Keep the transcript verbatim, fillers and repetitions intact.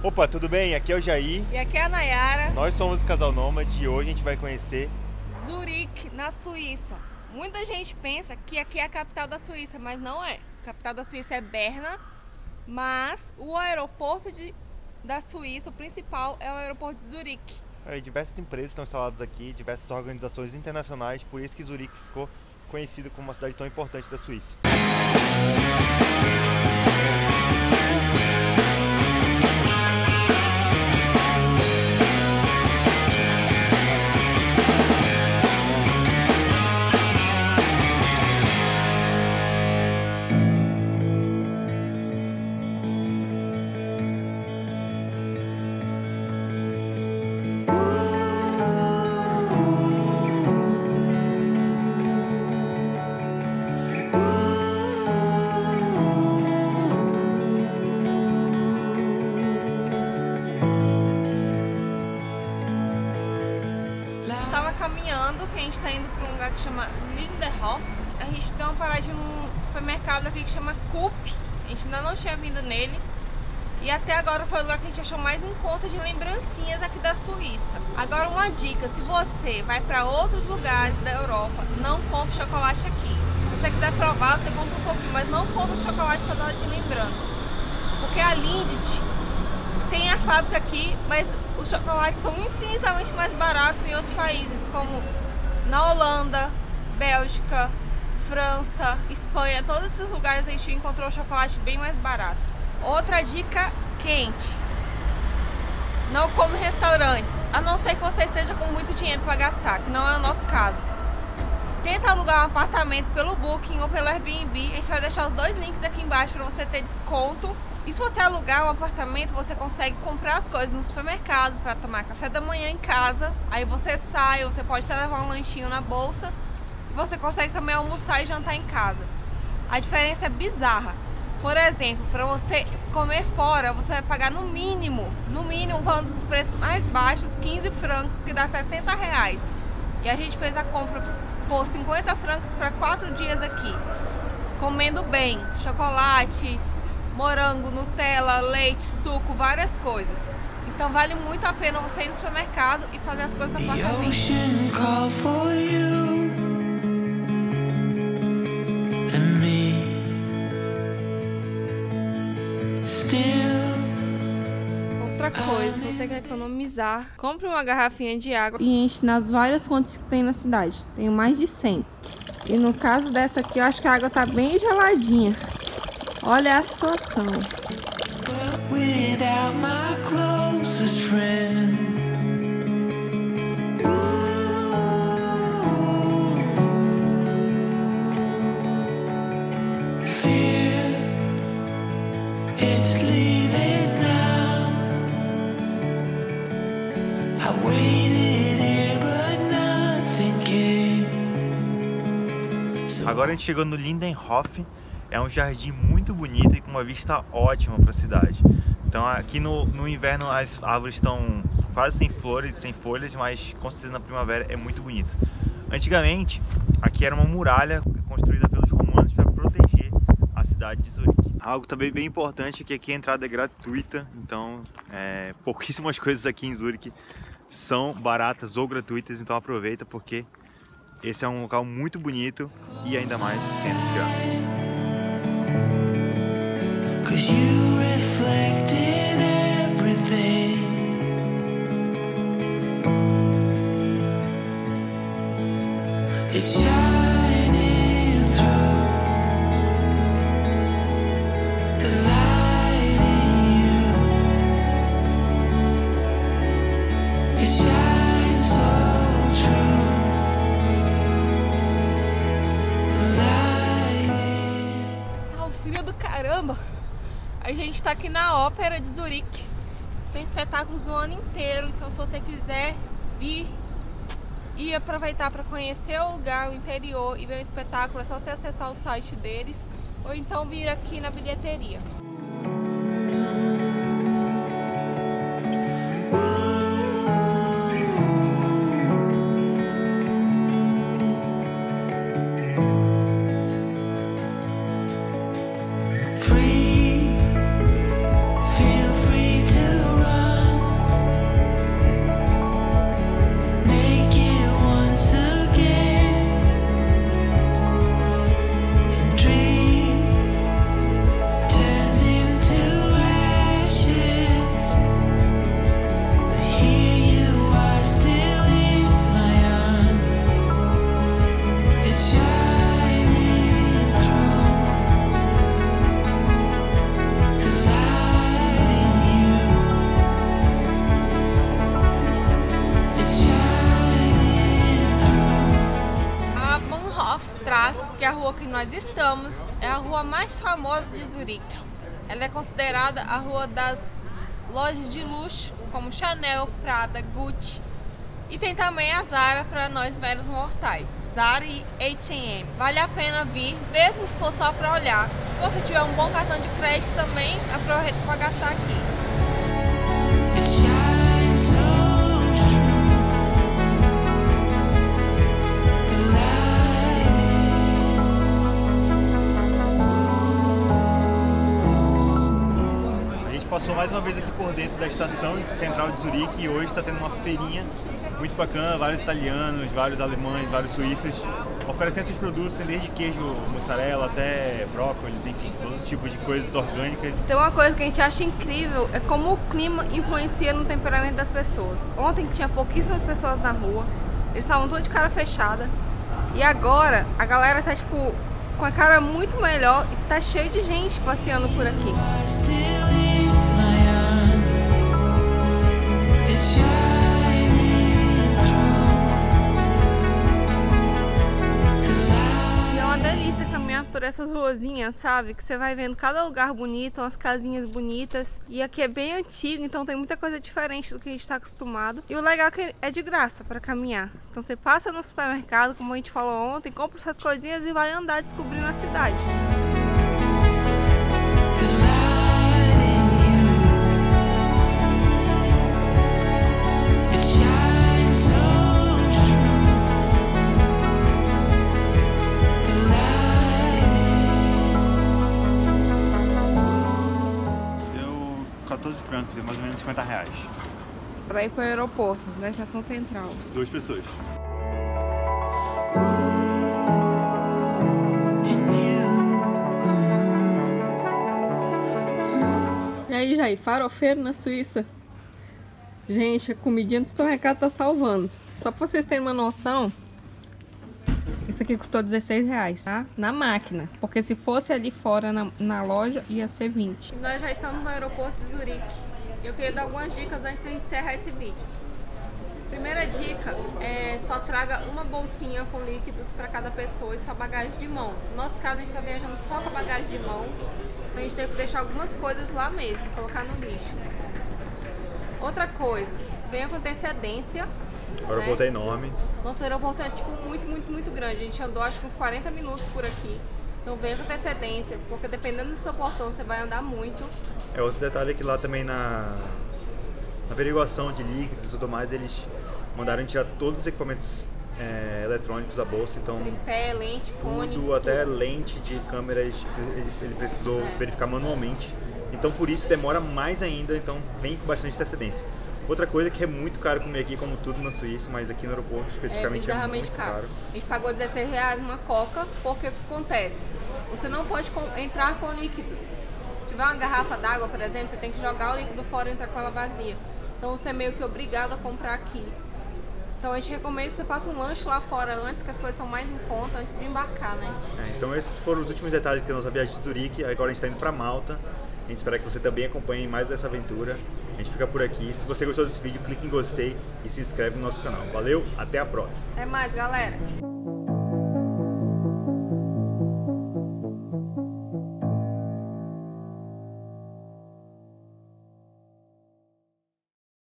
Opa, tudo bem? Aqui é o Jair. E aqui é a Nayara. Nós somos o Casal Nômade e hoje a gente vai conhecer Zurique, na Suíça. Muita gente pensa que aqui é a capital da Suíça, mas não é. A capital da Suíça é Berna, mas o aeroporto de, da Suíça, o principal, é o aeroporto de Zurique. É, diversas empresas estão instaladas aqui, diversas organizações internacionais, por isso que Zurique ficou conhecido como uma cidade tão importante da Suíça. Estava caminhando, que a gente está indo para um lugar que chama Lindenhof. A gente deu uma paradinha num supermercado aqui que chama Coop. A gente ainda não tinha vindo nele. E até agora foi o lugar que a gente achou mais em conta de lembrancinhas aqui da Suíça. Agora uma dica, se você vai para outros lugares da Europa, não compre chocolate aqui. Se você quiser provar, você compra um pouquinho, mas não compre chocolate para dar de lembrança. Porque a Lindt tem a fábrica aqui, mas os chocolates são infinitamente mais baratos em outros países, como na Holanda, Bélgica, França, Espanha. Todos esses lugares a gente encontrou chocolate bem mais barato. Outra dica quente: não come em restaurantes, a não ser que você esteja com muito dinheiro para gastar, que não é o nosso caso. Tenta alugar um apartamento pelo Booking ou pelo Airbnb. A gente vai deixar os dois links aqui embaixo para você ter desconto. E se você alugar um apartamento, você consegue comprar as coisas no supermercado para tomar café da manhã em casa. Aí você sai, você pode até levar um lanchinho na bolsa. E você consegue também almoçar e jantar em casa. A diferença é bizarra. Por exemplo, para você comer fora, você vai pagar no mínimo, no mínimo, falando dos preços mais baixos, quinze francos, que dá sessenta reais. E a gente fez a compra por cinquenta francos para quatro dias aqui. Comendo bem, chocolate, morango, Nutella, leite, suco, várias coisas. Então vale muito a pena você ir no supermercado e fazer as coisas no apartamento. Outra coisa, se você quer economizar, compre uma garrafinha de água e enche nas várias fontes que tem na cidade. Tenho mais de cem. E no caso dessa aqui, eu acho que a água tá bem geladinha. Olha a situação. Without my closest friend. Fear, it's leaving now. I waited here but nothing came. Agora a gente chegou no Lindenhof. É um jardim muito bonito e com uma vista ótima para a cidade. Então aqui no, no inverno as árvores estão quase sem flores, sem folhas, mas com certeza na primavera é muito bonito. Antigamente aqui era uma muralha construída pelos romanos para proteger a cidade de Zurique. Algo também bem importante é que aqui a entrada é gratuita, então é, pouquíssimas coisas aqui em Zurique são baratas ou gratuitas, então aproveita porque esse é um local muito bonito e ainda mais sendo de graça. Cause you reflect in everything. It's shining through the light in you. It shines so true. The light in... Tá um frio do caramba. A gente tá aqui na Ópera de Zurique. Tem espetáculos o ano inteiro, então se você quiser vir e aproveitar para conhecer o lugar, o interior e ver o espetáculo, é só você acessar o site deles ou então vir aqui na bilheteria. Free, feel free to a rua que nós estamos é a rua mais famosa de Zurique. Ela é considerada a rua das lojas de luxo, como Chanel, Prada, Gucci. E tem também a Zara para nós meros mortais, Zara e H e M. Vale a pena vir, mesmo que for só para olhar. Se você tiver um bom cartão de crédito também, aproveita para gastar aqui. It shines so true. The A gente passou mais uma vez aqui por dentro da estação central de Zurique e hoje está tendo uma feirinha muito bacana, vários italianos, vários alemães, vários suíços oferecendo esses produtos, tem desde queijo, mussarela até brócolis, enfim, todo tipo de coisas orgânicas. Tem uma coisa que a gente acha incrível, é como o clima influencia no temperamento das pessoas. Ontem tinha pouquíssimas pessoas na rua, eles estavam todos de cara fechada, e agora a galera tá tipo com a cara muito melhor e tá cheio de gente passeando por aqui. still in my arm. It's shining through the light. E é uma delícia caminhar por essas ruazinhas, sabe? Que você vai vendo cada lugar bonito, umas casinhas bonitas. E aqui é bem antigo, então tem muita coisa diferente do que a gente está acostumado. E o legal é que é de graça para caminhar. Então você passa no supermercado, como a gente falou ontem, compra suas coisinhas e vai andar descobrindo a cidade. The light in you. It shines so true. The light. Deu quatorze francos, deu mais ou menos cinquenta reais. Para ir para o aeroporto, da estação central. Duas pessoas. E aí, Jair, farofeiro na Suíça. Gente, a comidinha do supermercado tá salvando. Só pra vocês terem uma noção, isso aqui custou dezesseis reais, tá? Na máquina. Porque se fosse ali fora na, na loja, ia ser vinte. Nós já estamos no aeroporto de Zurique. Eu queria dar algumas dicas antes de encerrar esse vídeo. Primeira dica é só traga uma bolsinha com líquidos para cada pessoa, isso para bagagem de mão. No nosso caso, a gente está viajando só com a bagagem de mão, então a gente teve que deixar algumas coisas lá mesmo, colocar no lixo. Outra coisa, venha com antecedência. O aeroporto né? é enorme. Nosso aeroporto é tipo muito, muito, muito grande. A gente andou acho que uns quarenta minutos por aqui. Então venha com antecedência, porque dependendo do seu portão você vai andar muito. É, outro detalhe é que lá também na, na averiguação de líquidos e tudo mais, eles mandaram tirar todos os equipamentos é, eletrônicos da bolsa, então Tripé, lente, fone, tudo, até lente de câmeras, ele, ele precisou É. verificar manualmente. Então por isso demora mais ainda, então vem com bastante antecedência. Outra coisa que é muito caro comer aqui, como tudo na Suíça, mas aqui no aeroporto é especificamente é, bizarramente muito caro. caro. A gente pagou dezesseis reais numa coca, porque o que acontece? Você não pode com- entrar com líquidos. Se tiver uma garrafa d'água, por exemplo, você tem que jogar o líquido fora e entrar com ela vazia. Então você é meio que obrigado a comprar aqui. Então a gente recomenda que você faça um lanche lá fora antes, que as coisas são mais em conta, antes de embarcar, né? É, então esses foram os últimos detalhes da nossa viagem de Zurique. Agora a gente está indo para Malta. A gente espera que você também acompanhe mais dessa aventura. A gente fica por aqui. Se você gostou desse vídeo, clique em gostei e se inscreve no nosso canal. Valeu, até a próxima! Até mais, galera!